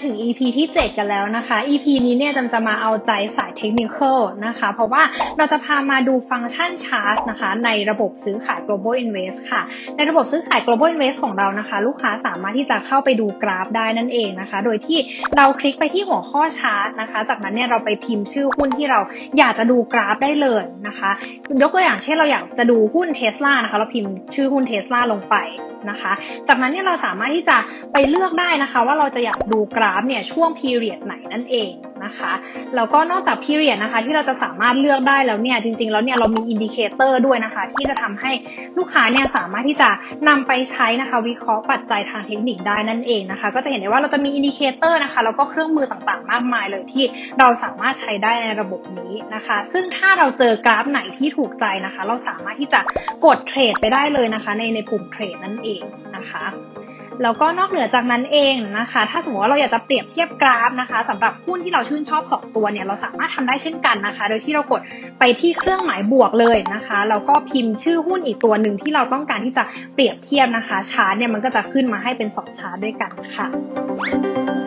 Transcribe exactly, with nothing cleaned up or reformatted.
ถึง อี พี ที่ เจ็ด กันแล้วนะคะ อี พี นี้เนี่ยจันจะมาเอาใจสายเทคนิคอลนะคะ เพราะว่าเราจะพามาดูฟังก์ชันชาร์ตนะคะในระบบซื้อขาย Global Invest ค่ะในระบบซื้อขาย Global Invest ของเรานะคะลูกค้าสามารถที่จะเข้าไปดูกราฟได้นั่นเองนะคะโดยที่เราคลิกไปที่หัวข้อชาร์ตนะคะจากนั้นเนี่ยเราไปพิมพ์ชื่อหุ้นที่เราอยากจะดูกราฟได้เลยนะคะยกตัวอย่างเช่นเราอยากจะดูหุ้น Tesla นะคะเราพิมพ์ชื่อหุ้น Tesla ลงไปนะคะจากนั้นเนี่ยเราสามารถที่จะไปเลือกได้นะคะว่าเราจะอยากดูกราฟเนี่ยช่วง period ไหนนั่นเองนะคะแล้วก็นอกจาก period นะคะที่เราจะสามารถเลือกได้แล้วเนี่ยจริงๆแล้วเนี่ยเรามี indicator ด้วยนะคะที่จะทำให้ลูกค้าเนี่ยสามารถที่จะนำไปใช้นะคะวิเคราะห์ปัจจัยทางเทคนิคได้นั่นเองนะคะก็จะเห็นได้ว่าเราจะมี indicator นะคะแล้วก็เครื่องมือต่างๆมากมายเลยที่เราสามารถใช้ได้ในระบบนี้นะคะซึ่งถ้าเราเจอกราฟไหนที่ถูกใจนะคะเราสามารถที่จะกดเทรดไปได้เลยนะคะในในปุ่มเทรดนั่นเองนะคะแล้วก็นอกเหนือจากนั้นเองนะคะถ้าสมมติว่าเราอยากจะเปรียบเทียบกราฟนะคะสำหรับหุ้นที่เราชื่นชอบสองตัวเนี่ยเราสามารถทำได้เช่นกันนะคะโดยที่เรากดไปที่เครื่องหมายบวกเลยนะคะแล้วก็พิมพ์ชื่อหุ้นอีกตัวหนึ่งที่เราต้องการที่จะเปรียบเทียบนะคะชาร์ตเนี่ยมันก็จะขึ้นมาให้เป็นสองชาร์ตด้วยกันค่ะ